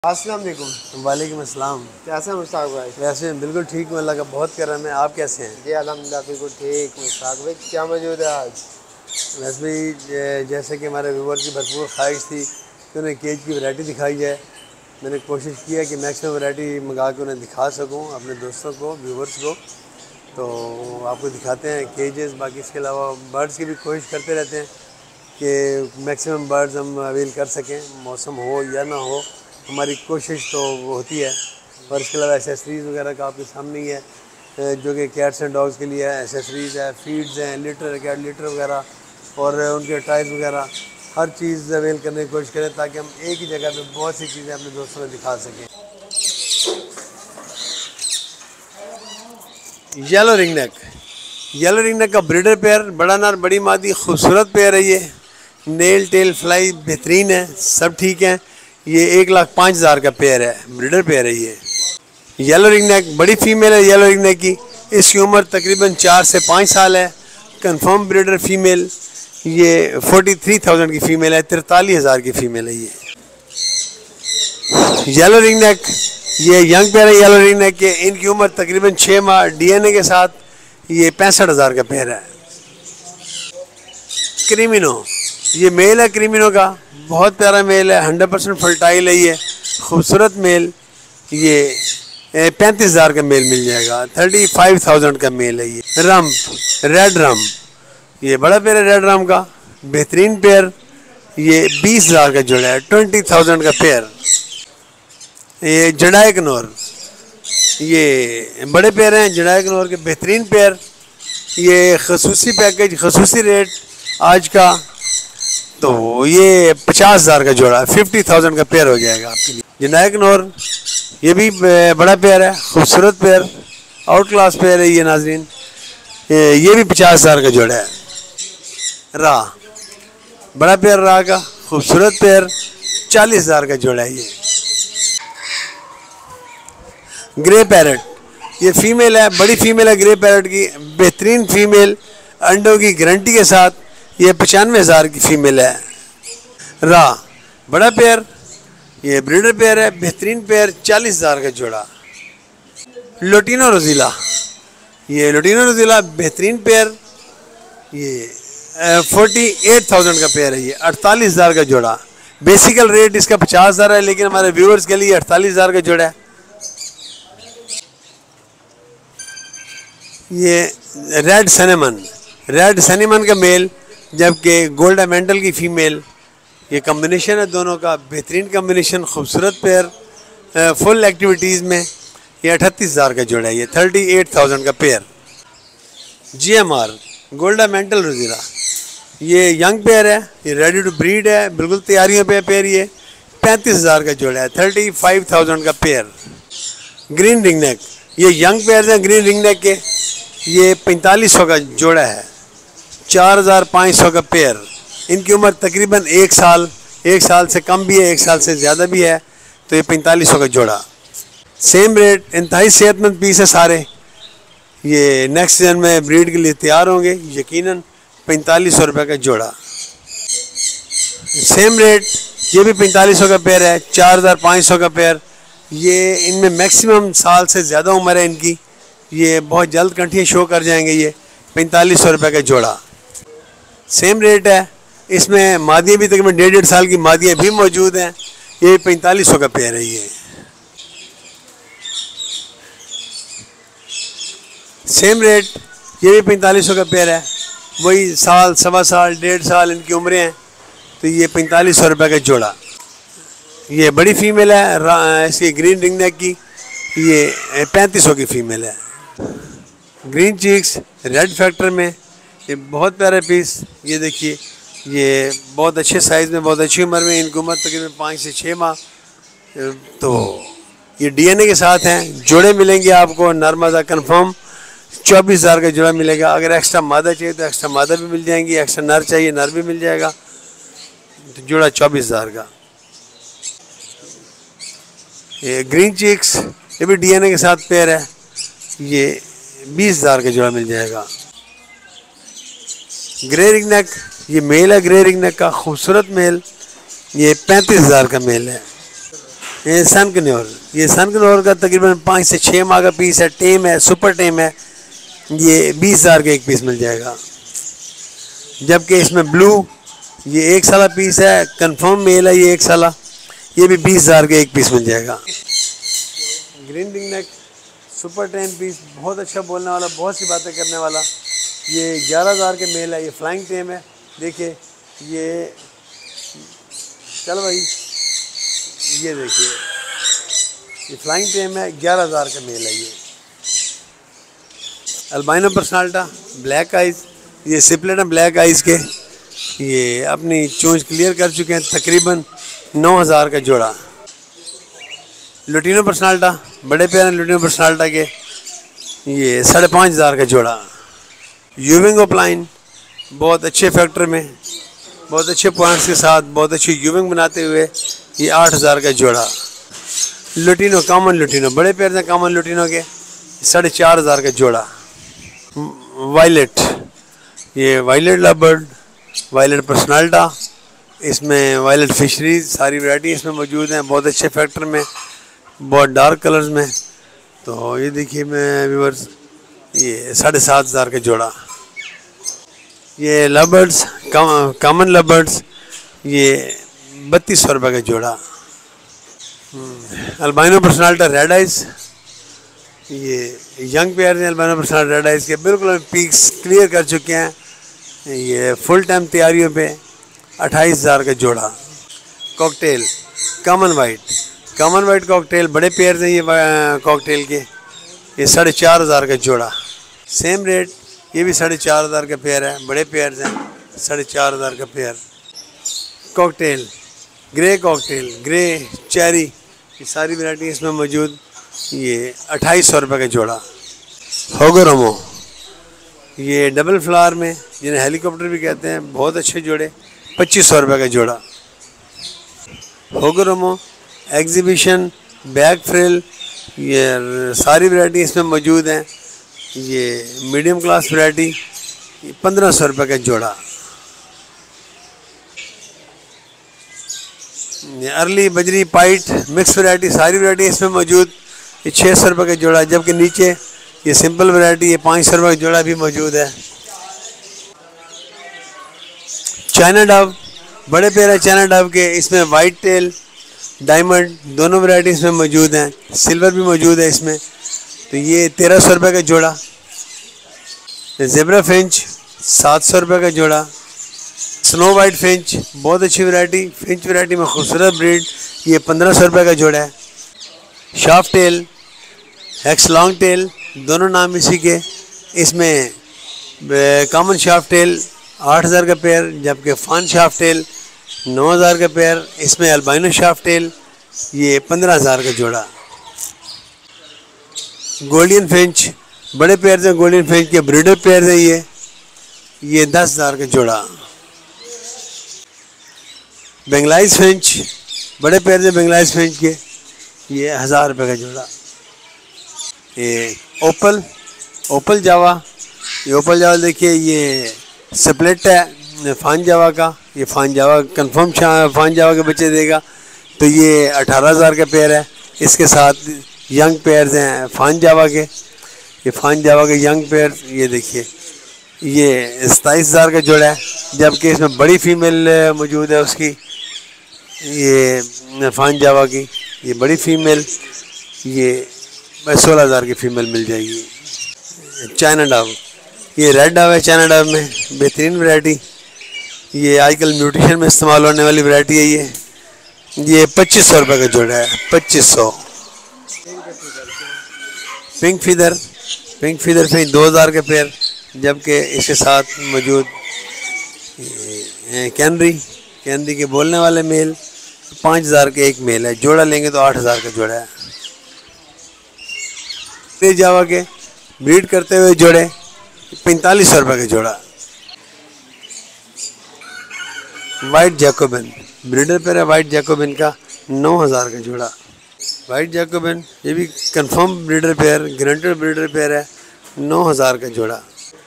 अस्सलाम वालेकुम। वालेकुम अस्सलाम। कैसे हैं मुश्ताक भाई? वैसे बिल्कुल ठीक हूँ, अल्लाह का बहुत करम है। आप कैसे हैं? जी अल्हम्दुलिल्लाह बिल्कुल ठीक। मुश्ताक भाई क्या मौजूद है आज? वैसे भी जैसे कि हमारे व्यूवर की भरपूर ख्वाहिश थी कि उन्हें केज की वैरायटी दिखाई जाए, मैंने कोशिश की है कि मैक्सिमम वैरायटी मंगा के उन्हें दिखा सकूँ अपने दोस्तों को, व्यूवर्स को। तो आपको दिखाते हैं केजेस। बाकी इसके अलावा बर्ड्स की भी कोशिश करते रहते हैं कि मैक्सिमम बर्ड्स हम अवेल कर सकें, मौसम हो या ना हो, हमारी कोशिश तो वो होती है। और इसके अलावा एसेसरीज़ वगैरह का आपके सामने ही है, जो कि कैट्स एंड डॉग्स के लिए है। एसेसरीज़ है, फीड्स हैं, लिटर, कैट लिटर वगैरह और उनके टाइज वगैरह, हर चीज़ अवेल करने की कोशिश करें ताकि हम एक ही जगह पे बहुत सी चीज़ें अपने दोस्तों को दिखा सकें। Yellow ring neck, yellow ring neck का ब्रीडर पेयर, बड़ा नर बड़ी मादी, खूबसूरत पेयर है। ये नेल टेल फ्लाई बेहतरीन है, सब ठीक है। ये 1,05,000 का पेयर है, ब्रीडर पेयर है ये। येलो रिंग नेक बड़ी फीमेल है येलो रिंग नेक की। इसकी उम्र तकरीबन 4 से 5 साल है। कंफर्म ब्रीडर फीमेल, ये 43,000 की फ़ीमेल है, 43,000 की फ़ीमेल है ये येलो रिंग नेक। ये यंग पेयर है येलो रिंग नेक के। इनकी उम्र तकरीबन 6 माह, डीएनए के साथ ये 65,000 का पेयर है। क्रीमिनो, ये मेल है क्रीमिनो का, बहुत प्यारा मेल है, 100% फर्टाइल है ये, खूबसूरत मेल। ये 35,000 का मेल मिल जाएगा, 35,000 का मेल है ये। रम्प, रेड रम्प, ये बड़ा पेयर है रेड रम्प का, बेहतरीन पेयर। ये 20,000 का जोड़ा है, 20,000 का पेयर। ये जडाइक नोर, ये बड़े पेयर हैं जडाइक नोर के, बेहतरीन पेयर। ये खसूसी पैकेज, खसूसी रेट आज का, तो ये 50,000 का जोड़ा, 50,000 का पेयर हो जाएगा आपके लिए। जडाइक नोर ये भी बड़ा पेयर है, खूबसूरत पेयर, आउट क्लास पेयर है ये नाजरीन। ये भी 50,000 का जोड़ा है। रा, बड़ा पेयर रा का, खूबसूरत पेयर, 40,000 का जोड़ा है ये। ग्रे पैरट, ये फीमेल है, बड़ी फीमेल है ग्रे पैरट की, बेहतरीन फीमेल, अंडों की गारंटी के साथ। ये 95,000 की फीमेल है। रा, बड़ा पेयर, ये ब्रीडर पेयर है, बेहतरीन पेयर, 40,000 का जोड़ा। लोटिनो रोजीला, ये लोटिनो रोजीला बेहतरीन पेयर, ये 48,000 का पेयर है ये, 48,000 का जोड़ा। बेसिकल रेट इसका 50,000 है, लेकिन हमारे व्यूअर्स के लिए 48,000 का जोड़ा है। ये रेड सनेमन, रेड सनेमन का मेल, जबकि गोल्डन मेंटल की फ़ीमेल। ये कम्बिनेशन है दोनों का, बेहतरीन कम्बिनेशन, खूबसूरत पेयर, फुल एक्टिविटीज़ में। ये 38,000 का जोड़ा है ये, 38,000 का पेयर। GMR, गोल्डन मेंटल रोजीरा, ये यंग पेयर है, ये रेडी टू ब्रीड है, बिल्कुल तैयारियों पे पेयर। ये 35,000 का जोड़ा है, 35,000 का पेयर। ग्रीन रिंग नेक, ये यंग पेयर है ग्रीन रिंग नेक के, ये 4500 का जोड़ा है, 4,500 का पेयर। इनकी उम्र तकरीबन 1 साल, 1 साल से कम भी है, 1 साल से ज़्यादा भी है, तो ये 4500 का जोड़ा। सेम रेट, इंतहाई सेहतमंद पीस है सारे। ये नेक्स्ट सीजन में ब्रीड के लिए तैयार होंगे यकीनन। 4500 रुपये का जोड़ा। सेम रेट, ये भी 4500 का पेयर है, 4,500 का पेयर। ये इनमें मैक्सिमम साल से ज़्यादा उम्र है इनकी, ये बहुत जल्द कंठियाँ शो कर जाएंगे। ये 4500 रुपये का जोड़ा। सेम रेट है, इसमें मादियाँ भी तकरीबन 1.5 साल की मादियाँ भी मौजूद हैं। ये 4500 का पेयर है ये। सेम रेट, ये भी 4500 का पेयर है, वही साल, सवा साल, 1.5 साल इनकी उम्रें हैं, तो ये 4500 रुपये का जोड़ा। ये बड़ी फीमेल है इसकी ग्रीन रिंग नेक की, ये 3500 की फ़ीमेल है। ग्रीन चीक्स रेड फैक्टर में, ये बहुत प्यारे पीस। ये देखिए, ये बहुत अच्छे साइज़ में, बहुत अच्छी उम्र में, इनकी उम्र तकरीबन 5 से 6 माह। तो ये डीएनए के साथ हैं। जोड़े मिलेंगे आपको नर मादा कन्फर्म, 24,000 का जोड़ा मिलेगा। अगर एक्स्ट्रा मादा चाहिए तो एक्स्ट्रा मादा भी मिल जाएंगी, एक्स्ट्रा नर चाहिए नर भी मिल जाएगा। तो जोड़ा 24,000 का। ये ग्रीन चीक्स, ये भी डीएनए के साथ पेयर है, ये 20,000 का जोड़ा मिल जाएगा। ग्रे रिंग नेक, ये मेल है ग्रे रिंग नेक का, खूबसूरत मेल, ये 35,000 का मेल है। ये सन कन्योर का तकरीबन 5 से 6 माह का पीस है, टेम है, सुपर टेम है। ये 20,000 का एक पीस मिल जाएगा। जबकि इसमें ब्लू ये 1 साल पीस है, कंफर्म मेल है ये 1 साल, ये भी 20,000 का एक पीस मिल जाएगा। Green ring neck super tame piece, बहुत अच्छा बोलने वाला, बहुत सी बातें करने वाला। ये 11,000 के मेल है, ये फ्लाइंग टेम है। देखिए ये चल भाई, ये देखिए ये फ्लाइंग टेम है, 11,000 का मेल है। ये अल्बाइनो पर्सनाल्टा ब्लैक आइज़, ये सिपलेट हैं ब्लैक आइज़ के, ये अपनी चोंच क्लियर कर चुके हैं, तकरीबन 9,000 का जोड़ा। लुटिनो पर्सनाल्टा बड़े प्यारे लुटिनो पर्सनाल्टा के, ये 5,500 का जोड़ा। यूविंग ओपलाइन बहुत अच्छे फैक्टर में, बहुत अच्छे पॉइंट्स के साथ, बहुत अच्छी यूविंग बनाते हुए, ये 8,000 का जोड़ा। लुटिनो कॉमन लुटिनो बड़े प्यारे हैं कॉमन लुटिनो के, 4,500 का जोड़ा। वायलेट, ये वायलेट लवर्ड, वायलेट पर्सनाल्टा, इसमें वायलेट फिशरीज सारी वैरायटी इसमें मौजूद हैं, बहुत अच्छे फैक्टर में, बहुत डार्क कलर्स में। तो ये देखिए मैं व्यूअर्स, ये 7,500 का जोड़ा। ये लवर्ड्स कॉमन लवर्ड्स, ये 3,200 रुपये का जोड़ा। अल्बाइनो पर्सनाल्टा रेड आइज़, ये यंग पेयर हैं अल्बाइनो पर्सनाल्टा रेड आइज़ के, बिल्कुल पीक्स क्लियर कर चुके हैं। ये फुल टाइम तैयारियों पे 28,000 का जोड़ा। कॉकटेल कॉमन वाइट कॉकटेल बड़े पेयर हैं ये कॉकटेल के, ये 4,500 का जोड़ा। सेम रेट, ये भी 4,500 का पेयर है, बड़े पेयर हैं, 4,500 का पेयर। कॉकटेल ग्रे चेरी, ये सारी वैरायटी इसमें मौजूद, ये 2,800 रुपये का जोड़ा। होगोरोमो, ये डबल फ्लावर में जिन्हें हेलीकॉप्टर भी कहते हैं, बहुत अच्छे जोड़े, 2,500 रुपये का जोड़ा। होगोरोमो एग्जीबिशन बैग फ्रिल, ये सारी वैरायटी इसमें मौजूद हैं। ये मीडियम क्लास वैरायटी, ये 1,500 रुपये का जोड़ा। ये अर्ली बजरी पाइट मिक्स वैरायटी, सारी वैरायटी इसमें मौजूद, ये 600 रुपये का जोड़ा। जबकि नीचे ये सिंपल वैरायटी, ये 500 रुपये का जोड़ा भी मौजूद है। चाइना डव बड़े प्यारे चाइना डव के, इसमें वाइट टेल डायमंड दोनों वैरायटी इसमें मौजूद हैं, सिल्वर भी मौजूद है इसमें। तो ये 1,300 रुपये का जोड़ा। ज़ेब्रा फिंच 700 रुपये का जोड़ा। स्नो वाइट फिंच बहुत अच्छी वैरायटी, फिंच वैरायटी में खूबसूरत ब्रीड, ये 1,500 रुपये का जोड़ा है। Sharp tail x long tail दोनों नाम इसी के, इसमें कॉमन शार्प टेल 8,000 का पेयर, जबकि फान शार्प टेल 9,000 का पेयर। इसमें अल्बाइनो शार्प टेल, ये 15,000 का जोड़ा। गोल्डन फिंच बड़े पेयर हैं, गोल्डन फिंच के ब्रीडर पेयर है ये 10,000 का जोड़ा। बेंगलाइज फिंच बड़े पेयर हैं, बेंगलाइज फिंच के, ये 1,000 रुपये का जोड़ा। ये ओपल जावा, ये ओपल जावा देखिए, ये स्प्लिट है फान जावा का, ये फान जावा कन्फर्म फान जावा के बच्चे देगा। तो ये 18,000 का पेयर है। इसके साथ यंग पेयर्स हैं फान जावा के, ये फान जावा के यंग पेयर, ये देखिए ये 27,000 का जोड़ा है। जबकि इसमें बड़ी फीमेल मौजूद है उसकी, ये फान जावा की ये बड़ी फीमेल, ये 16,000 की फीमेल मिल जाएगी। चाइना डव, ये रेड डव है चाइना डव में, बेहतरीन वैरायटी, ये आजकल म्यूटेशन में इस्तेमाल होने वाली वैरायटी है। ये 2,500 रुपये का जोड़ा है, 2,500। पिंक फीदर फिर 2,000 के पेयर, जबकि इसके साथ मौजूद कैनरी के बोलने वाले मेल 5,000 के एक मेल है, जोड़ा लेंगे तो 8,000 का जोड़ा है। तेज जावा के ब्रीड करते हुए जोड़े 4500 रुपये का जोड़ा। वाइट जैकोबिन ब्रीडर पेयर है, वाइट जैकोबिन का 9,000 का जोड़ा। वाइट जैकोबिन ये भी confirm breeder pair, guaranteed breeder pair है, 9,000 का जोड़ा।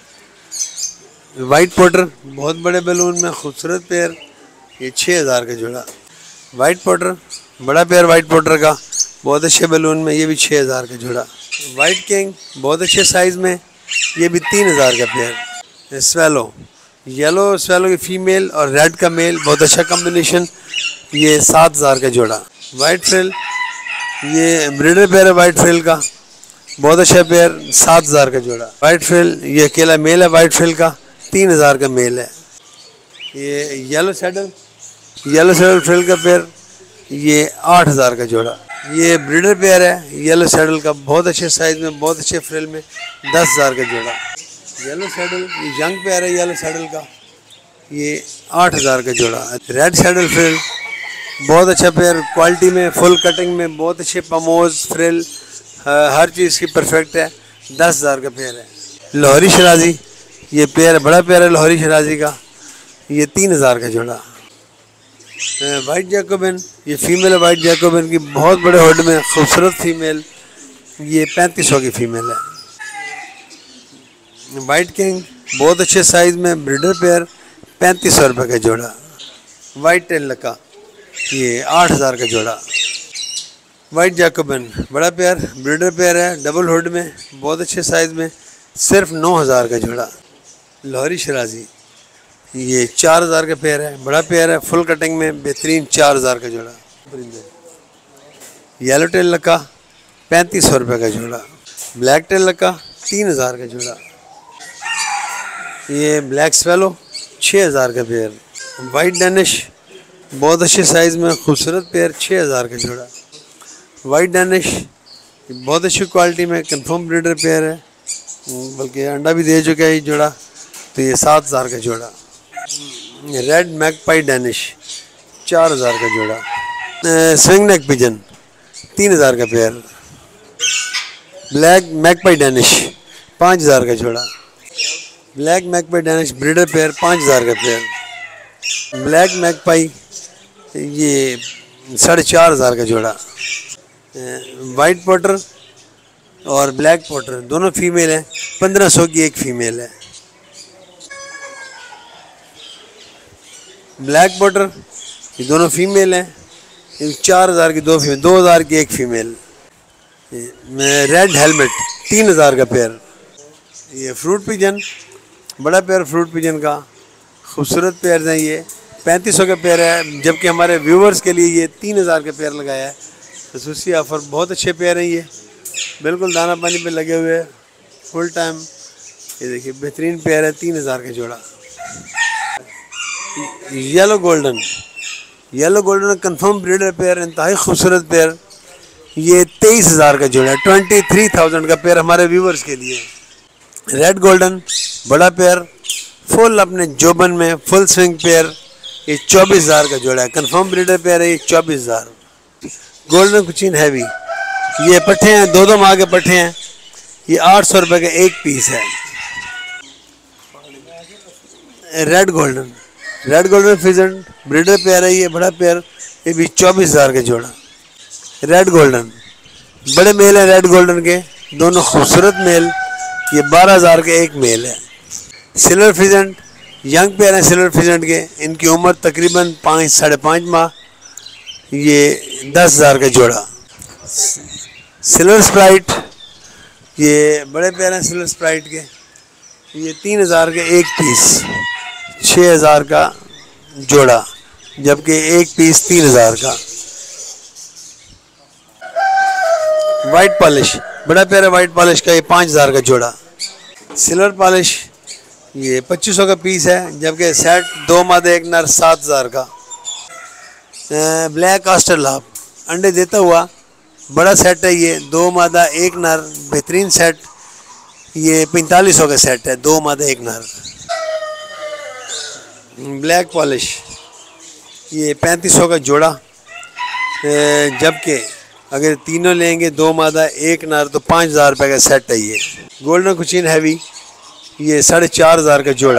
वाइट पोटर बहुत बड़े बैलून में खूबसूरत पेयर, ये 6,000 का जोड़ा। वाइट पोटर बड़ा पेयर वाइट पोटर का बहुत अच्छे बैलून में, ये भी 6000 का जोड़ा। वाइट किंग बहुत अच्छे साइज़ में, ये भी 3000 का पेयर। स्वेलो, येलो स्वेलो की फीमेल और रेड का मेल, बहुत अच्छा कॉम्बिनेशन, ये 7000 का जोड़ा। वाइट फ्रिल, ये ब्रीडर पेयर है वाइट फ्रिल का, बहुत अच्छा पेयर, 7000 का जोड़ा। वाइट फ्रिल, ये अकेला मेल है वाइट फ्रिल का, 3000 का मेल है। ये येलो सैडल फ्रिल का पेयर, ये 8000 का जोड़ा। ये ब्रीडर पेयर है येलो सैडल का, बहुत अच्छे साइज़ में, बहुत अच्छे फ्रिल में, 10,000 का जोड़ा। येलो सैडल, ये यंग पेयर है येलो सैडल का, ये 8000 का जोड़ा। रेड सैडल फ्रिल, बहुत अच्छा पेयर, क्वालिटी में, फुल कटिंग में, बहुत अच्छे पमोज फ्रिल, हर चीज़ की परफेक्ट है, 10,000 का पेयर है। लाहौरी शराजी, ये पेयर बड़ा पेयर है लाहौरी शराजी का, ये 3000 का जोड़ा। वाइट जैकोबिन, ये फीमेल है वाइट जैकोबिन की, बहुत बड़े हुड में खूबसूरत फीमेल, ये 3500 की फीमेल है। वाइट किंग बहुत अच्छे साइज़ में, ब्रीडर पेयर, 3500 रुपये का जोड़ा। वाइट टेल लका, ये 8000 का जोड़ा। वाइट जैकोबिन बड़ा पेयर, ब्रीडर पेयर है, डबल हुड में, बहुत अच्छे साइज़ में, सिर्फ 9000 का जोड़ा। लाहौरी शराजी, ये 4000 का पेयर है, बड़ा पेयर है, फुल कटिंग में, बेहतरीन, 4000 का जोड़ा। येलो टेल लका 3500 रुपये का जोड़ा। ब्लैक टेल लका 3000 का जोड़ा। ये ब्लैक स्वेलो 6000 का पेयर। वाइट डेनिश बहुत अच्छे साइज़ में, खूबसूरत पेयर, 6000 का जोड़ा। वाइट डेनिश बहुत अच्छी क्वालिटी में, कंफर्म ब्रीडर पेयर है, बल्कि अंडा भी दे चुका है ये जोड़ा, तो ये 7000 का जोड़ा। रेड मैगपाई डेनिश 4000 का जोड़ा। स्विंग नेक पिजन 3000 का पेयर। ब्लैक मैगपाई डेनिश 5000 का जोड़ा। Black magpie Danish breeder pair 5000 का पेयर। ब्लैक मैगपाई ये 4500 का जोड़ा। वाइट पोटर और ब्लैक पोटर दोनों फीमेल हैं, 1500 की एक फीमेल है। ब्लैक पोटर ये दोनों फीमेल हैं, 4000 की दो फीमेल, 2000 की एक फीमेल। रेड हेलमेट 3000 का पेयर। ये फ्रूट पिजन बड़ा पेयर, फ्रूट पिजन का खूबसूरत पेयर हैं, ये 3500 का पेयर है, जबकि हमारे व्यूवर्स के लिए ये 3000 का पेयर लगाया है, खसूसी ऑफ़र। बहुत अच्छे पेयर हैं ये, बिल्कुल दाना पानी पे लगे हुए हैं फुल टाइम। ये देखिए बेहतरीन पेयर है, 3000 का जोड़ा। Yellow golden confirm breeder pair, इंतहाई खूबसूरत पेयर, ये 23000 का जोड़ा, 23,000 का पेयर हमारे व्यूवर्स के लिए। रेड गोल्डन बड़ा पेयर, फुल अपने जोबन में, फुल स्विंग पेयर, ये 24,000 का जोड़ा है, कंफर्म ब्रीडर पेयर है, ये 24,000। गोल्डन कुचिन हैवी, ये पट्ठे हैं, दो माह के पट्ठे हैं, ये 800 रुपये का एक पीस है। Red golden pheasant breeder pair है, ये बड़ा पेयर, ये भी 24,000 का जोड़ा। रेड गोल्डन बड़े मेल हैं, रेड गोल्डन के दोनों खूबसूरत मेल, ये 12,000 के एक मेल है। सिल्वर फिजेंट यंग पेयर हैं सिल्वर फिजेंट के, इनकी उम्र तकरीबन 5 साढ़े 5 माह, ये 10,000 का जोड़ा। सिल्वर स्प्राइट ये बड़े पेयर हैं सिल्वर स्प्राइट के, ये 3000 के एक पीस, 6000 का जोड़ा, जबकि एक पीस 3000 का। वाइट पॉलिश बड़ा पेयर है वाइट पॉलिश का, ये 5000 का जोड़ा। सिल्वर पॉलिश ये 2500 का पीस है, जबकि सेट 2 मादे एक नर 7000 का। ब्लैक ऑस्टर लाभ अंडे देता हुआ बड़ा सेट है, ये 2 मादा एक नर, बेहतरीन सेट, ये 4500 का सेट है, 2 मादा एक नर। ब्लैक पॉलिश ये 3500 का जोड़ा, जबकि अगर तीनों लेंगे 2 मादा एक नर तो 5000 रुपये का सेट है ये। गोल्डन कुचिन हैवी ये 4500 का जोड़ा।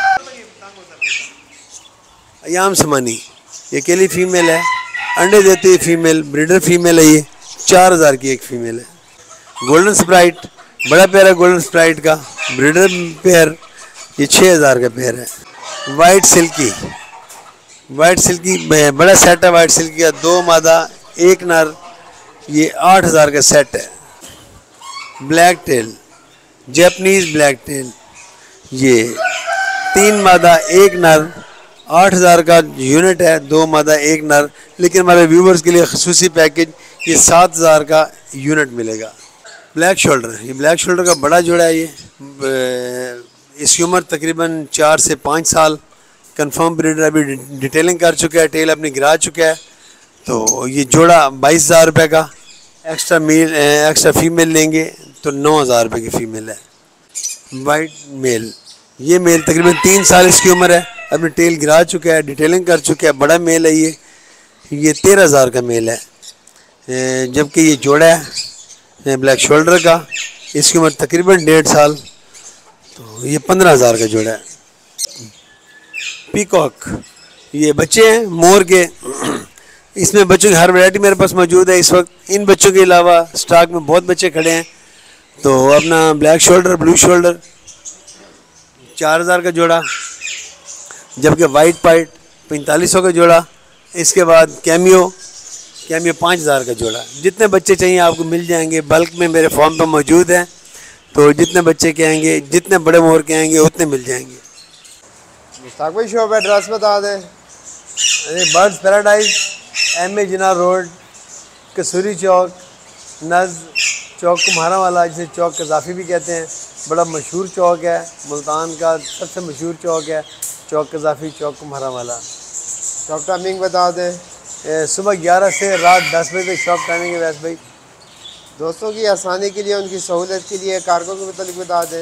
अयाम समानी ये अकेली फीमेल है, अंडे देती है फीमेल, ब्रीडर फीमेल है, ये 4000 की एक फीमेल है। गोल्डन स्प्राइट बड़ा पेयर है गोल्डन स्प्राइट का, ब्रीडर पेयर, ये 6000 का पेयर है। वाइट सिल्की बड़ा सेट है वाइट सिल्की का, 2 मादा एक नर, ये 8,000 का सेट है। Black tail, Japanese black tail, ये 3 मादा 1 नर, 8,000 का यूनिट है, 2 मादा 1 नर। लेकिन हमारे व्यूवर्स के लिए खसूसी पैकेज ये 7,000 का यूनिट मिलेगा। ब्लैक शोल्डर, ये ब्लैक शोल्डर का बड़ा जोड़ा है। ये इसकी उम्र तकरीबन 4 से 5 साल। कंफर्म ब्रीडर अभी डिटेलिंग कर चुका है, टेल अपनी गिरा चुका है। तो ये जोड़ा 22,000 रुपये का। एक्स्ट्रा फीमेल लेंगे तो 9,000 रुपये की फ़ीमेल है। वाइट मेल, ये मेल तकरीबन 3 साल इसकी उम्र है, अपनी टेल गिरा चुका है, डिटेलिंग कर चुका है, बड़ा मेल है ये 13,000 का मेल है। जबकि ये जोड़ा है ब्लैक शोल्डर का, इसकी उम्र तकरीबन 1.5 साल, तो ये 15,000 का जोड़ा है। पीकॉक, ये बच्चे हैं मोर के। इसमें बच्चों की हर वैरायटी मेरे पास मौजूद है इस वक्त। इन बच्चों के अलावा स्टॉक में बहुत बच्चे खड़े हैं। तो अपना ब्लैक शोल्डर, ब्लू शोल्डर 4,000 का जोड़ा, जबकि वाइट पाइट 4500 का जोड़ा। इसके बाद कैमियो 5,000 का जोड़ा। जितने बच्चे चाहिए आपको मिल जाएंगे, बल्क में मेरे फॉर्म पर मौजूद हैं। तो जितने बच्चे कहेंगे, जितने बड़े मोर के आएंगे उतने मिल जाएंगे। मुश्ताक भाई शॉप एड्रेस बता दें। Birds paradise, M A Jinnah road, Kasuri Chowk, नज चौक कुम्हारा वाला, जिसे चौक कज़ाफ़ी भी कहते हैं। बड़ा मशहूर चौक है, मुल्तान का सबसे मशहूर चौक है चौक कज़ाफ़ी, चौक कुम्हारा वाला। शॉप टाइमिंग बता दें। सुबह 11 से रात 10 बजे तक शॉप टाइमिंग है। वैसे भाई दोस्तों की आसानी के लिए, उनकी सहूलत के लिए कार्गो के मतलब बता दें।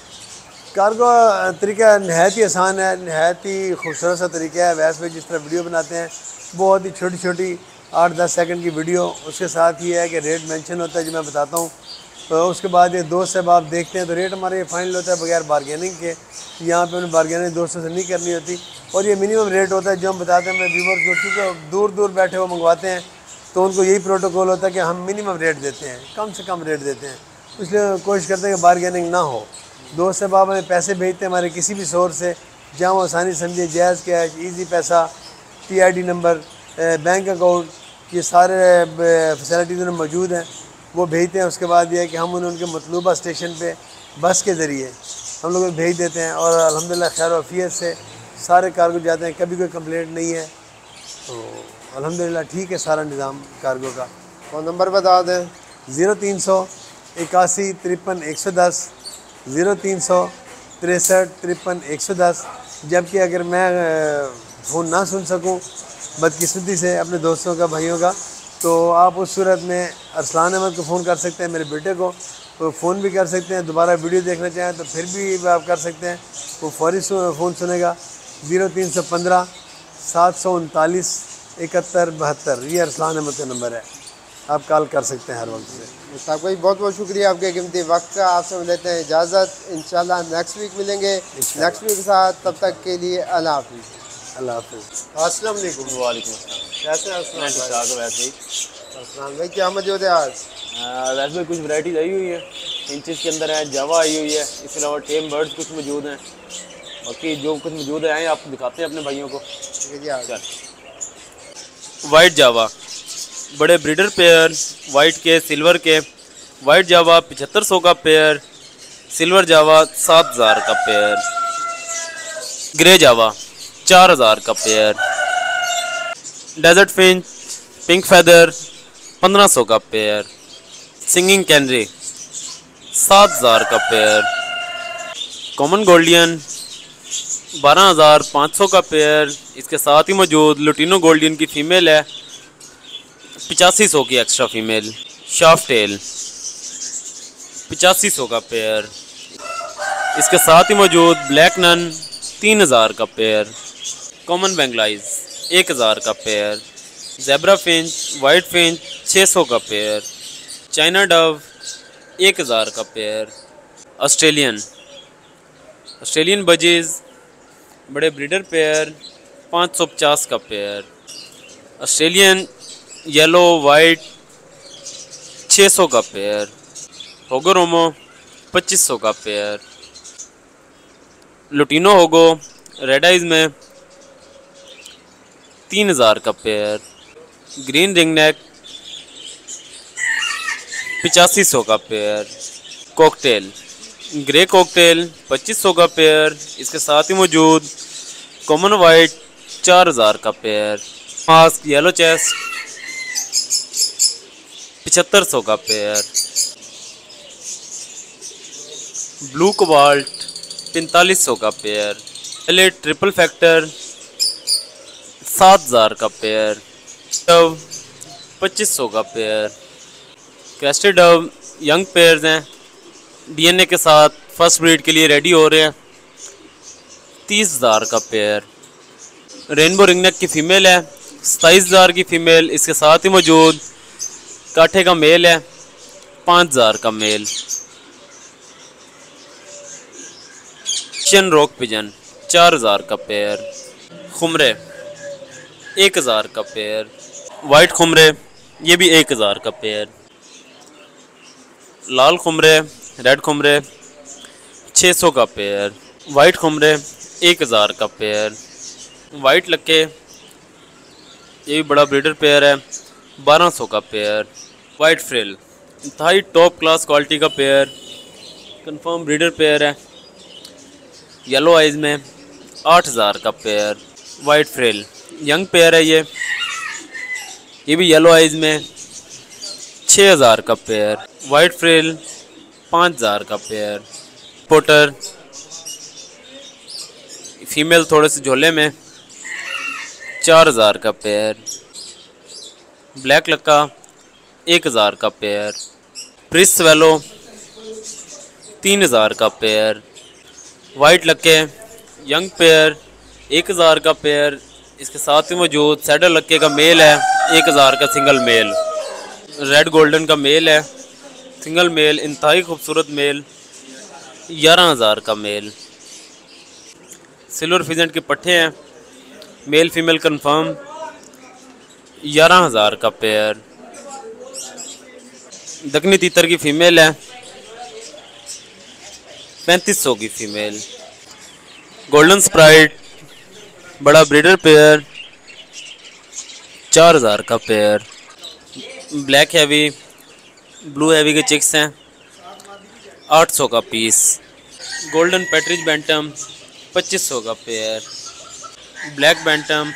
कार्गो तरीका नहायत ही आसान है, नहायत ही खूबसूरत सा तरीका है। वैसे भाई जिस तरह वीडियो बनाते हैं, बहुत ही छोटी छोटी 8-10 सेकंड की वीडियो, उसके साथ ये है कि रेट मेंशन होता है जो मैं बताता हूँ। तो उसके बाद ये दोस्त से आप देखते हैं तो रेट हमारे ये फाइनल होता है बगैर बारगेनिंग के। यहाँ पे उन्हें बारगेनिंग दोस्तों से नहीं करनी होती, और ये मिनिमम रेट होता है जो हम बताते हैं। मैं व्यूवर जो क्योंकि दूर दूर बैठे हुए मंगवाते हैं, तो उनको यही प्रोटोकॉल होता है कि हम मिनिमम रेट देते हैं, कम से कम रेट देते हैं। इसलिए कोशिश करते हैं कि बारगेनिंग ना हो। दोस्त साहब हमें पैसे भेजते हैं हमारे किसी भी सोर्स से, जहाँ वो आसानी समझे, JazzCash, Easypaisa, TID number, bank account, ये सारे फैसिलिटीज़ उन्हें मौजूद हैं, वो भेजते हैं। उसके बाद ये है कि हम उन्हें उनके मतलूबा स्टेशन पे बस के ज़रिए हम लोग भेज देते हैं, और अल्हम्दुलिल्लाह खैर वफ़ियत से सारे कार्गो जाते हैं, कभी कोई कंप्लेंट नहीं है। तो अल्हम्दुलिल्लाह ठीक है सारा निज़ाम कार्गो का। फ़ोन नंबर बता दें। 0300 81 53 110, 0300 63 53 110। जबकि अगर मैं फ़ोन ना सुन सकूं बदकिस्मती से अपने दोस्तों का, भाइयों का, तो आप उस सूरत में अरसलान अहमद को फ़ोन कर सकते हैं, मेरे बेटे को। तो फ़ोन भी कर सकते हैं, दोबारा वीडियो देखना चाहें तो फिर भी आप कर सकते हैं, वो फौरी फ़ोन सुनेगा। 0315 739 71 72, ये अरसलान अहमद का नंबर है, आप कॉल कर सकते हैं हर वक्त से। मुश्ताक भाई बहुत बहुत शुक्रिया आपके कीमती वक्त का। आपसे लेते हैं इजाज़त, इंशाल्लाह नेक्स्ट वीक मिलेंगे नेक्स्ट वीक के साथ। तब तक के लिए अल्लाह हाफिज़। अल्लाह हाफिज़। अस्सलाम वालेकुम। वालेकुम अस्सलाम। कैसे हैं अस्सलाम ठीक भाई? ठाक है वैसे ही। अस्सलाम भाई क्या मौजूद है आज? वैसे में कुछ वैरायटीज आई हुई है, इंचेस के अंदर है, जावा आई हुई है, इसके अलावा टेम बर्ड्स कुछ मौजूद हैं। बाकी जो कुछ मौजूद है आपको दिखाते हैं अपने भाइयों को। ठीक है जी, आज चल। वाइट जावा, बड़े ब्रीडर पेयर, वाइट के, सिल्वर के। वाइट जावा 7500 का पेयर, सिल्वर जावा 7000 का पेयर, ग्रे जावा 4000 का pair, desert finch, pink feather 1500 का पेयर, सिंगिंग कैनरी 7000 का पेयर, कॉमन गोल्डियन 12500 का पेयर। इसके साथ ही मौजूद लुटिनो गोल्डियन की फ़ीमेल है 8500 की एक्स्ट्रा फीमेल, शार्फ टेल 8500 का पेयर। इसके साथ ही मौजूद ब्लैक नन 3000 का पेयर, कॉमन बेंगलाइज 1000 का pair, zebra finch, white finch 600 का पेयर, चाइना डव 1000 का पेयर, ऑस्ट्रेलियन बजीज बड़े ब्रीडर पेयर 550 का पेयर, ऑस्ट्रेलियन येलो वाइट 600 का पेयर, होगोरोमो 2500 का पेयर, लुटिनो होगो रेड आइज में 3000 का पेयर, ग्रीन रिंग नेक 8500 का पेयर। कॉकटेल ग्रे कॉकटेल 2500 का पेयर। इसके साथ ही मौजूद कॉमन वाइट 4000 का पेयर। मास्क येलो चेस्ट 7500 का पेयर। ब्लू कोबाल्ट 4500 का पेयर। पहले ट्रिपल फैक्टर 7000 का पेयर। डव 2500 का pair. Crested dove young pairs हैं, डीएनए के साथ फर्स्ट ब्रीड के लिए रेडी हो रहे हैं। 30000 का पेयर। रेनबो रिंगनेक की फ़ीमेल है, 27000 की फ़ीमेल। इसके साथ ही मौजूद काठे का मेल है, 5000 का मेल। चिन रॉक पिजन 4000 का पेयर। खुमरे 1000 का पेयर। वाइट खुमरे ये भी 1000 का पेयर। लाल खुमरे रेड खुमरे 600 का पेयर। वाइट खुमरे 1000 का पेयर। वाइट लक्के ये भी बड़ा ब्रीडर पेयर है, 1200 का पेयर। वाइट फ्रिल इंतहाई टॉप क्लास क्वालिटी का पेयर, कंफर्म ब्रीडर पेयर है। येलो आइज में 8000 का pair. White frill young pair है, ये भी येलो आइज में 6000 का पेयर। वाइट फ्रिल 5000 का पेयर। पोटर फीमेल थोड़े से झोले में 4000 का पेयर। ब्लैक लक्का 1000 का पेयर। प्रिस स्वेलो 3000 का पेयर। वाइट लक्के यंग पेयर 1000 का पेयर। इसके साथ ही मौजूद सैडल लक्के का मेल है, 1000 का सिंगल मेल। रेड गोल्डन का मेल है, सिंगल मेल, इंतहाई खूबसूरत मेल, 11000 का मेल। सिल्वर फिजेंट के पट्टे हैं, मेल फीमेल कंफर्म, 11000 का पेयर। दक्षिणी तीतर की फ़ीमेल है, 3500 की फ़ीमेल। गोल्डन स्प्राइट बड़ा ब्रीडर पेयर 4000 का pair. Black heavy blue heavy के चिक्स हैं, 800 का पीस। गोल्डन पैट्रिज बैंटम 2500 का पेयर। ब्लैक बैंटम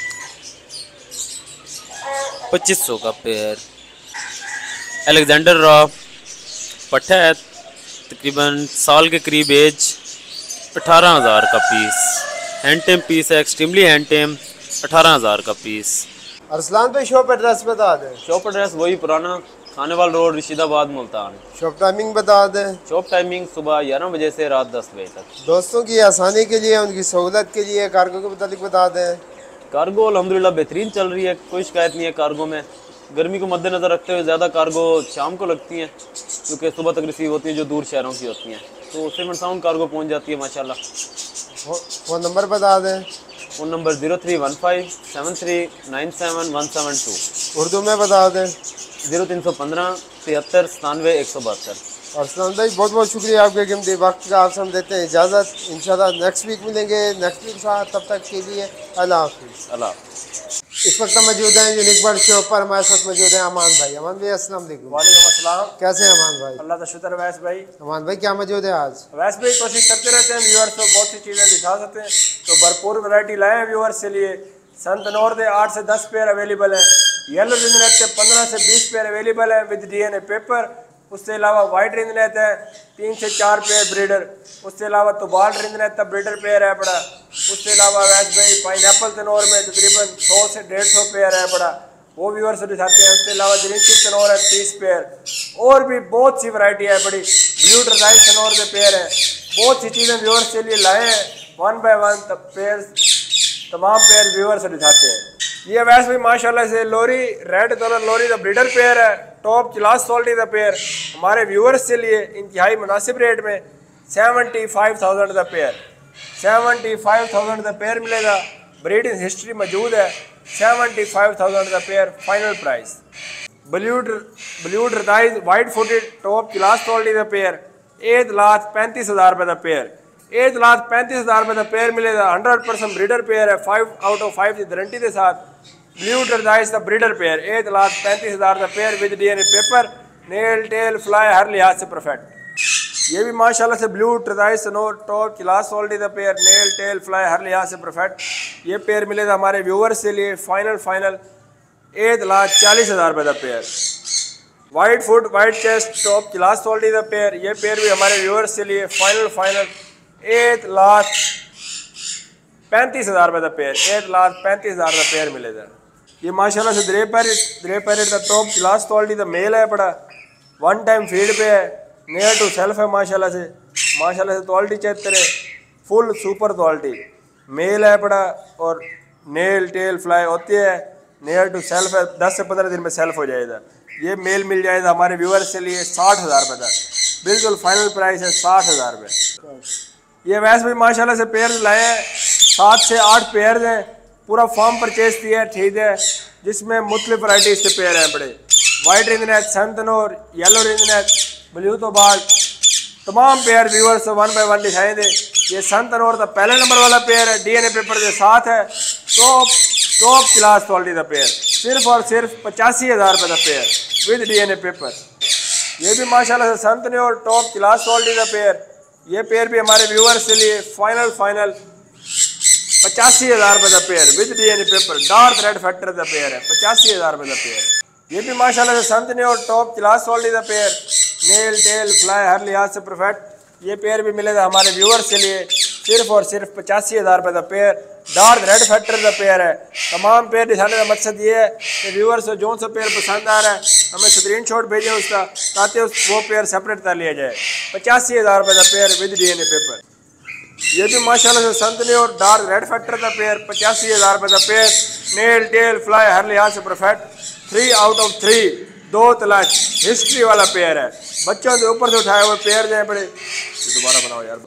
2500 का पेयर। अलेक्जेंडर रॉ पट्टा है, तकरीबन साल के करीब एज, 18000 का पीस। हैंड टेम पीस है, एक्सट्रीमली हैंड टेम, 18000 का पीस। अरसलान भाई शॉप एड्रेस बता दें। शॉप एड्रेस वही पुराना Khanewal road, Rashidabad, Multan. Shop timing बता दें। शॉप टाइमिंग सुबह 11 बजे से रात 10 बजे तक। दोस्तों की आसानी के लिए, उनकी सहूलत के लिए कार्गो के मुतालिक बता दें। कार्गो अल्हम्दुलिल्लाह बेहतरीन चल रही है, कोई शिकायत नहीं है कार्गो में। गर्मी को मद्देनज़र रखते हुए ज़्यादा कार्गो शाम को लगती हैं, क्योंकि सुबह तक रिसीव होती है जो दूर शहरों की होती हैं। तो सिमन साउंड कार्गो पहुंच जाती है माशाल्लाह। फ़ोन नंबर बता दें। Phone number 03157397 172। उर्दू में बता दें। 0315 73 97 172। अरसलान भाई बहुत बहुत शुक्रिया आपके कीमती वक्त का। आपसे हम देते हैं इजाज़त, इंशाल्लाह नेक्स्ट वीक मिलेंगे नेक्स्ट वीक साथ। तब तक के लिए अल्लाह हाफिज़। अल्लाह। इस वक्त हम मौजूद हैं यूनिक बर्ड शॉप पर। हमारे साथ मौजूद हैं अमान भाई। अमान भाई अस्सलाम वालेकुम। वालेकुम अस्सलाम। कैसे हैं अमान भाई? अल्लाह का शुक्र है। वैस भाई, अमान भाई क्या मौजूद है आज? वैस भाई कोशिश करते रहते हैं व्यूअर्स को बहुत सी चीज़ें दिखा सकते हैं, तो भरपूर वैरायटी लाए हैं व्यूअर्स के लिए। संतनौर के 8 से 10 पेयर अवेलेबल हैं। येलो रिंगनेट के 15 से 20 पेयर अवेलेबल हैं विद डीएनए पेपर। उससे अलावा वाइट रिंगनेट है 3 से 4 पेयर ब्रीडर। उससे अलावा तो बाल रिंगनेट का ब्रीडर पेयर है बड़ा। उससे अलावा वैस भाई पाइनएप्पल तनौर में तकरीबन 100 से 150 पेयर है बड़ा, वो व्यूअर्स दिखाते हैं। उसके अलावा ग्रीन तनौर है 30 पेयर, और भी बहुत सी वैरायटी है बड़ी। ब्लू ट्राइज तनौर के पेयर है, बहुत सी चीज़ें व्यूअर्स के लिए लाए हैं। 1 बाय 1 पेयर, तमाम पेयर व्यूअर्स दिखाते हैं। ये वैसे भी माशाल्लाह से लोरी रेड कलर लोरी का ब्रीडर पेयर है, टॉप क्लास क्वालिटी का पेयर हमारे व्यूअर्स के लिए इंतहाई मुनासिब रेट में 75,000 का पेयर। 75,000 का पेयर मिलेगा। ब्रीडिंग हिस्ट्री मौजूद है। 75,000 का पेयर फाइनल प्राइस। ब्लू रदाइज white footed top class quality का पेयर 1,35,000 रुपये का पेयर। 1,35,000 रुपये का पेयर मिलेगा। 100% ब्रीडर पेयर है, 5 आउट ऑफ 5 की गारंटी के साथ। ब्लू रदाइज का ब्रीडर पेयर 1,35,000 का pair with DNA paper. Nail tail fly हर लिहाज से परफेक्ट। ये भी माशाल्लाह से ब्लू ट्रजाई snow top class quality the pair, nail tail fly हर लिहाज से परफेक्ट। ये पेयर मिलेगा हमारे व्यूअर्स के लिए फाइनल 1,40,000 रुपये the pair. White foot white chest top class quality the pair, ये पेयर भी हमारे व्यूअर्स के लिए फाइनल 1,35,000 रुपये द पेयर, 1,35,000 का पेयर मिलेगा। ये माशाल्लाह से ग्रे पैरेट का top class quality the male है बड़ा, वन टाइम फीड पे है, नियर टू सेल्फ है माशाल्लाह से क्वालिटी चेक करें, फुल सुपर क्वालिटी मेल है बड़ा और नेल टेल फ्लाई होती है, नियर टू सेल्फ है, 10 से 15 दिन में सेल्फ हो जाएगा। ये मेल मिल जाएगा हमारे व्यूअर्स के लिए 60,000 रुपये का, बिल्कुल फाइनल प्राइस है 60,000 रुपये। ये वैसे भी माशाल्लाह से पेयर लाए हैं, 7 से 8 पेयर हैं, पूरा फॉर्म परचेज किया है, ठीक है, जिसमें मुख्तलिफ वराइटीज़ के पेयर हैं बड़े, वाइट रिंग नेक, सनतनोर, येलो रिंग नेक, ब्लू तो बाल, तमाम पेयर व्यूअर्स 1 बाय 1 दिखाएंगे। ये सनतनोर का पहले नंबर वाला पेयर है, DNA पेपर के साथ है, टॉप क्लास क्वालिटी का पेयर, सिर्फ और सिर्फ 85,000 रुपये का पेयर विद DNA पेपर। ये भी माशाल्लाह से सनतनोर टॉप क्लास क्वालिटी का पेयर, ये पेयर भी हमारे व्यूअर्स के लिए फाइनल 85,000 रुपये का pair with DNA paper, dark red factor का पेयर है, 85,000 रुपये का पेयर। ये भी माशाल्लाह से सनतनोर टॉप क्लास क्वालिटी का पेयर, नेल टेल फ्लाई हर लिहाज से परफेक्ट। ये पेयर भी मिलेगा हमारे व्यूअर्स के लिए सिर्फ और सिर्फ 85,000 रुपये का पेयर, डार्क रेड फैक्टर का पेयर है। तमाम पेयर दिखाने का मकसद ये है कि व्यूअर्स को जो सा पेयर पसंद आ रहा है हमें स्क्रीनशॉट भेजें उसका, ताकि वो पेयर सेपरेट कर लिया जाए। 85,000 रुपये का पेयर विद DNA पेपर। ये भी माशाल्लाह से सनतनोर डार्क रेड फैक्टर का पेयर, 85,000 रुपये का पेयर, नेल टेल फ्लाई हर लिहाज से परफेक्ट, 3 आउट ऑफ 3 2 तलाश हिस्ट्री वाला पेयर है, बच्चों के ऊपर से उठाए हुए पेयर जो है बड़े, दोबारा बनाओ यार।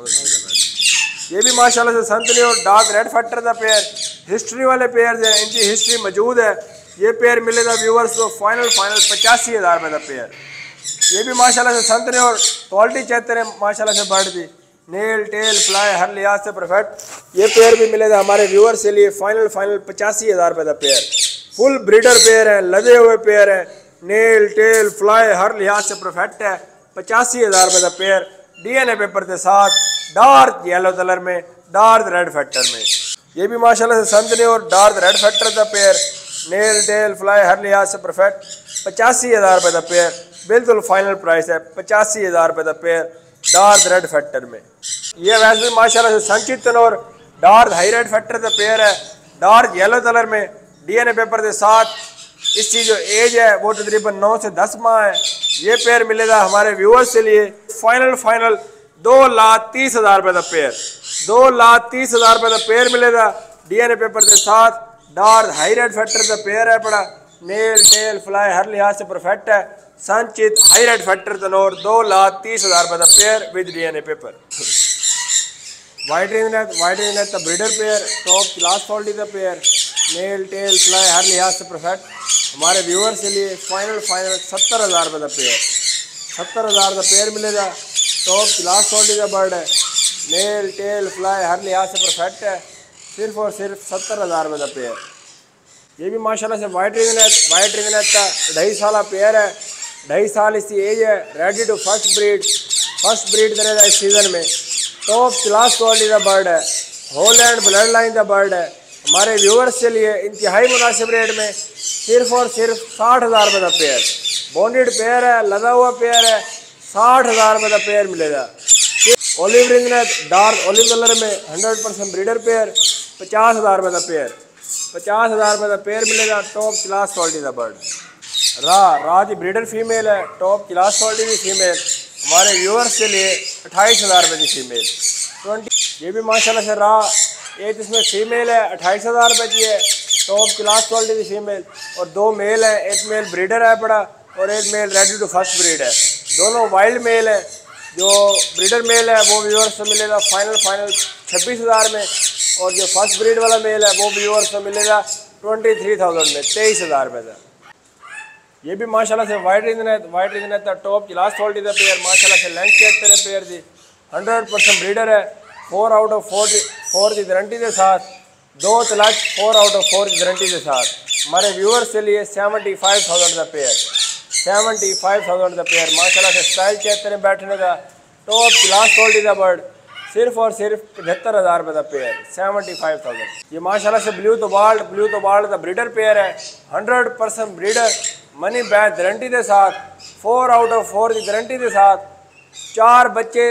ये भी माशाल्लाह से सनतनोर डार्क रेड फैक्टर का पेयर, हिस्ट्री वाले पेयर हैं, इनकी हिस्ट्री मौजूद है। ये पेयर मिलेगा व्यूअर्स को फाइनल 85,000 रुपये का पेयर। ये भी माशाल्लाह से सनतनोर क्वालिटी चेक करें माशाल्लाह से बढ़ दी, नेल टेल फ्लाई हर लिहाज से परफेक्ट। ये पेयर भी मिलेगा हमारे व्यूअर्स के लिए फाइनल 85,000 रुपये का पेयर, फुल ब्रीडर पेयर है, लदे हुए पेयर है, नेल टेल फ्लाई हर लिहाज से परफेक्ट है, 85,000 रुपये का पेयर, DNA पेपर के साथ, डार्क येलो कलर में, डार्क रेड फैक्टर में। ये भी माशाल्लाह से सनतनोर डार्क रेड फैक्टर का पेयर, नेल टेल फ्लाई हर लिहाज से परफेक्ट, 85,000 रुपये का पेयर, बिल्कुल फाइनल प्राइस है 85,000 रुपये का पेयर, डार्क रेड फैक्टर में। ये वैसे भी माशाल्लाह से सनतनोर डार्क हाई रेड फैक्टर का पेयर है, डार्क येलो कलर में, DNA पेपर के साथ। इसकी जो एज है वो तकरीबन 9 से 10 माह है। ये पेयर मिलेगा हमारे व्यूअर्स के लिए फाइनल 2,30,000 रुपये का पेयर, 2,30,000 रुपये का पेयर मिलेगा DNA पेपर के साथ, डार्क हाई रेड फैक्टर का पेयर है बड़ा, नेल टेल फ्लाई हर लिहाज से परफेक्ट है, संचित हाई रेड फैक्टर तनोर, 2,30,000 रुपये का pair with DNA paper. White ring neck का breeder pair, top class quality का पेयर, नेल टेल फ्लाई हर लिहाज से परफेक्ट, हमारे व्यूअर्स के लिए फाइनल 70,000 रुपये का पेयर, 70,000 का पेयर मिलेगा, टॉप क्लास क्वालिटी का बर्ड है, नेल टेल फ्लाई हर लिहाज से परफेक्ट है, सिर्फ और सिर्फ 70,000 रुपये का पेयर। ये भी माशाल्लाह से वाइट रिंग नेक का 2.5 साल पेयर है, 2.5 साल इसकी एज है, रेडी टू फर्स्ट ब्रीड करेगा इस सीज़न में, टॉप क्लास क्वालिटी का बर्ड है, हॉलैंड ब्लड लाइन का बर्ड है, हमारे व्यूअर्स के लिए इंतहाई मुनासिब रेट में सिर्फ और सिर्फ 60,000 रुपये का पेयर, बॉन्डेड पेयर है, लगा हुआ पेयर है, 60,000 रुपये का पेयर मिलेगा। Olive ring neck dark olive colour में 100% ब्रीडर पेयर, 50,000 रुपये का पेयर, 50,000 रुपये का पेयर मिलेगा, टॉप क्लास क्वालिटी का बर्ड। रा की ब्रीडर फीमेल है, टॉप क्लास क्वालिटी की फीमेल, हमारे व्यूअर्स के लिए 28,000 रुपये की फीमेल 20। ये भी माशाल्लाह से रा एक इसमें फीमेल है, 28,000 रुपये की है, टॉप क्लास क्वालिटी की फीमेल, और 2 मेल है, एक मेल ब्रीडर है बड़ा और एक male ready to first breed है, दोनों वाइल्ड मेल है। जो ब्रीडर मेल है वो व्यूअर्स को मिलेगा फाइनल 26,000 में, और जो फर्स्ट ब्रीड वाला मेल है वो व्यूअर्स को मिलेगा 23,000 में, 23,000 रुपये का। ये भी माशाल्लाह से वाइट रिंग नेक का टॉप क्लास क्वालिटी का पेयर, माशाल्लाह से लेंथ चेक करें पेयर की, 100% ब्रीडर है, 4 आउट ऑफ 4 की गारंटी के साथ, 2 तलाक 4 आउट ऑफ 4 की गारंटी के साथ, हमारे व्यूअर्स के लिए 75,000 का पेयर, 75,000 का पेयर। माशाल्लाह से स्टाइल चेक करें बैठने का, टॉप क्लास क्वालिटी का बर्ड, सिर्फ और सिर्फ 75,000 रुपये का पेयर, 75,000। ये माशाल्लाह से ब्लू तो बाल्ड का ब्रीडर पेयर है, 100% ब्रीडर, मनी बैक गारंटी के साथ, 4 आउट ऑफ 4 की गारंटी के साथ, 4 बच्चे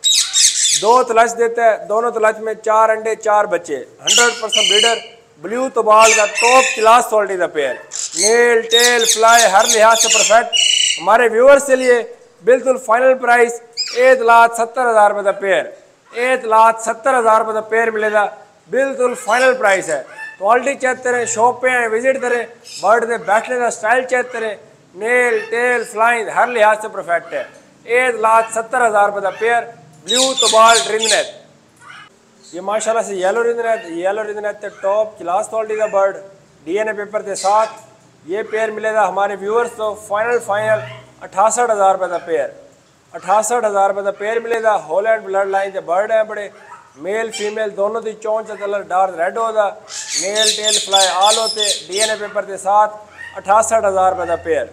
2 तलाश देता है, दोनों तलाश में 4 अंडे 4 बच्चे, 100% ब्रीडर, ब्लू तो बाल का टॉप क्लास क्वालिटी का पेयर, नेल टेल फ्लाई हर लिहाज से परफेक्ट। हमारे व्यूअर्स के लिए बिल्कुल फाइनल प्राइस 1,70,000 रुपये का पेयर, 1,70,000 रुपये का पेयर मिलेगा, बिल्कुल फाइनल प्राइस है। क्वालिटी चेक करें, शॉप पे आए विजिट करें, बर्ड के बैठने का स्टाइल चेक करें, नेल टेल फ्लाइंग हर लिहाज से परफेक्ट है। 1,70,000 रुपये का पेयर, ब्लू तो बाल रिंगनेट। ये माशाल्लाह से yellow ringneck top class quality का बर्ड, DNA पेपर के साथ ये पेयर मिलेगा हमारे व्यूअर्स को फाइनल 68,000 रुपये का पेयर, 68,000 रुपये का पेयर मिलेगा। हॉलैंड ब्लड लाइन के बर्ड हैं बड़े, मेल फीमेल दोनों की चोंच का कलर डार्क रेड होगा, नेल टेल फ्लाई आल होते, DNA पेपर के साथ 68,000 रुपये का पेयर।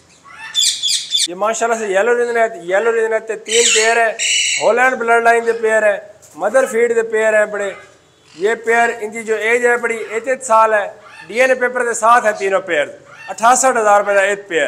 ये माशाल्लाह से येलो रिंगनेट के 3 पेयर है, हॉलैंड ब्लड लाइन के पेयर है, मदर फीड के पेयर हैं बड़े। ये पेयर इनकी जो एज है बड़ी 1 साल है, DNA पेपर के साथ है तीनों पेयर, 68,000 रुपये का एक पेयर,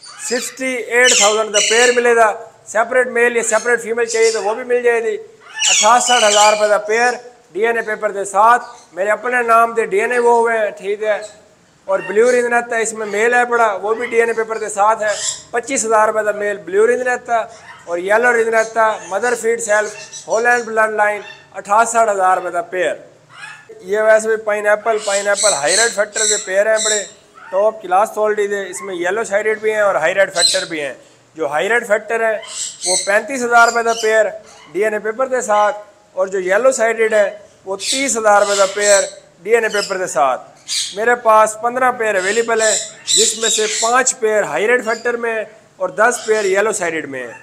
68,000 का पेयर मिलेगा। सेपरेट मेल या सेपरेट फीमेल चाहिए तो वो भी मिल जाएगी, 68,000 रुपये का पेयर, DNA पेपर के साथ, मेरे अपने नाम के DNA वो हुए हैं, ठीक है। और ब्लू रिंगनेट है, इसमें मेल है बड़ा, वो भी DNA पेपर के साथ है, 25,000 रुपये का मेल ब्लू रिंगनेट था। और येलो रिंगनेट था, mother feed self, Holland blood line, 68,000 रुपये का पेयर। ये वैसे भी पाइनएप्पल हाईरेड फैक्टर के पेयर हैं बड़े, टॉप क्लास क्वालिटी के, इसमें येलो साइडेड भी हैं और हाईरेड फैक्टर भी हैं। जो हाईरेड फैक्टर है वो 35,000 रुपये का पेयर, DNA पेपर के साथ, और जो येलो साइडेड है वो 30,000 रुपये का पेयर, DNA पेपर के साथ। मेरे पास 15 पेयर अवेलेबल है, जिसमें से 5 पेयर हाईरेड फैक्टर में है और 10 पेयर येलो साइडेड में है।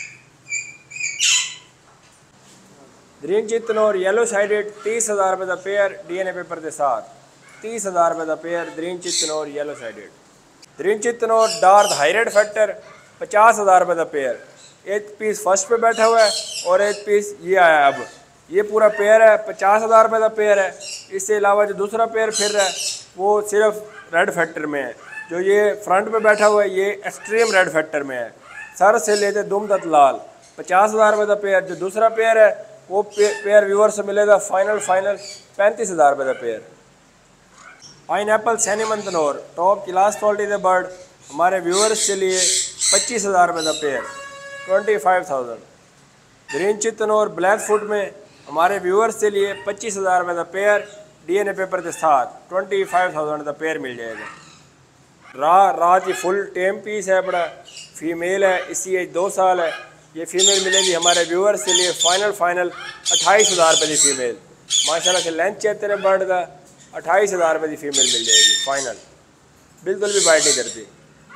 ग्रीन चितनौर येलो साइडेड 30,000 रुपये का पेयर, DNA पेपर के साथ, 30,000 रुपये का पेयर ग्रीन चितनौर येलो साइडेड। ग्रीन चितनौर डार्क हाईरेड फैक्टर 50,000 रुपये का पेयर, एक पीस फर्स्ट पे बैठा हुआ है और एक पीस ये आया अब, ये पूरा पेयर है, 50,000 रुपये का पेयर है। इससे अलावा जो दूसरा पेयर फिर रहा है वो सिर्फ रेड फैक्टर में है, जो ये फ्रंट पे बैठा हुआ है ये एक्सट्रीम रेड फैक्टर में है, सर से लेते दुम तक लाल, 50,000 रुपये का पेयर। जो दूसरा पेयर है वो पेयर व्यूअर से मिलेगा फाइनल 35,000 रुपये का पेयर। पाइनएप्पल सैनिमन तनोर टॉप क्लास क्वालिटी के बर्ड हमारे व्यूअर्स के लिए 25,000 रुपये का पेयर, 25,000। ग्रीन चितनौर ब्लैक फुट में हमारे व्यूअर्स के लिए 25,000 रुपये का पेयर, DNA पेपर के साथ 25,000 का पेयर मिल जाएगा। रात की फुल टेम पीस है बड़ा, फीमेल है, इसकी एज 2 साल है। ये फीमेल मिलेगी हमारे व्यूअर्स के लिए फाइनल 28,000 रुपये की फीमेल। माशाल्लाह से लेंथ चेक करें बर्ड का, 28,000 रुपये की फीमेल मिल जाएगी फाइनल, बिल्कुल भी बाइट नहीं करती।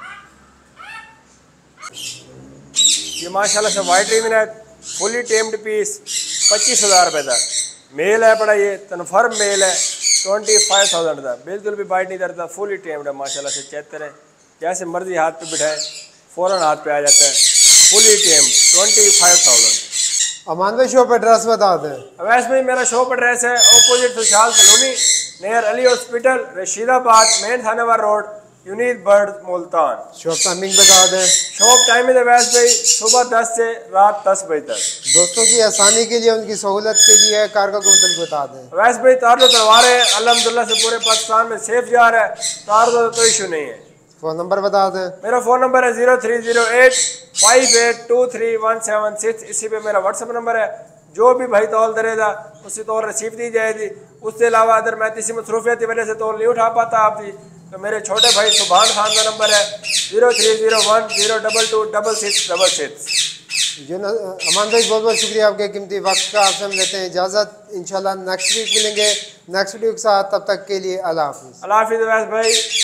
ये माशाल्लाह से white ringneck fully tamed piece 25,000 रुपये का मेल है बड़ा, ये कन्फर्म मेल है, 25,000 का, बिल्कुल भी बाइट नहीं करता, फुली टेम्ड है। माशाल्लाह से चेक करें, जैसे मर्जी हाथ पे बिठाए फ़ौरन हाथ पे आ जाता है, फुली टेम्ड, 25,000। अमान भाई शॉप एड्रेस बता दें। अवैस भाई मेरा शॉप एड्रेस है opposite Khushhal colony near Ali hospital, Rashidabad, main Khanewal road, unique bird Multan. Shop timing बता दें। शॉप टाइमिंग अवैस भाई सुबह 10 से रात 10 बजे तक। दोस्तों की आसानी के लिए, उनकी सहूलत के लिए कारगर को मतलब बता दें। अवैस भाई तार तलवार है, अल्हम्दुलिल्लाह से पूरे पाकिस्तान में सेफ जा रहा है, तार तो कोई इशू नहीं है। फ़ोन नंबर बता दें। मेरा फ़ोन नंबर है 0308582317 इसी पे मेरा व्हाट्सअप नंबर है। जो भी भाई तौल दरेगा उससे तौल रिसीव दी जाएगी। उसके अलावा अगर मैं किसी मसरूफियत की वजह से तौल नहीं उठा पाता आपकी, तो मेरे छोटे भाई सुभान खान का नंबर है 0301026666। अमान भाई बहुत बहुत शुक्रिया आपके कीमती वक्त का। आपसे हम लेते हैं इजाज़त, इंशाल्लाह नेक्स्ट वीक मिलेंगे नेक्स्ट वीडियो के साथ। तब तक के लिए अल्लाह हाफिज़। अल्लाह हाफिज़ भाई।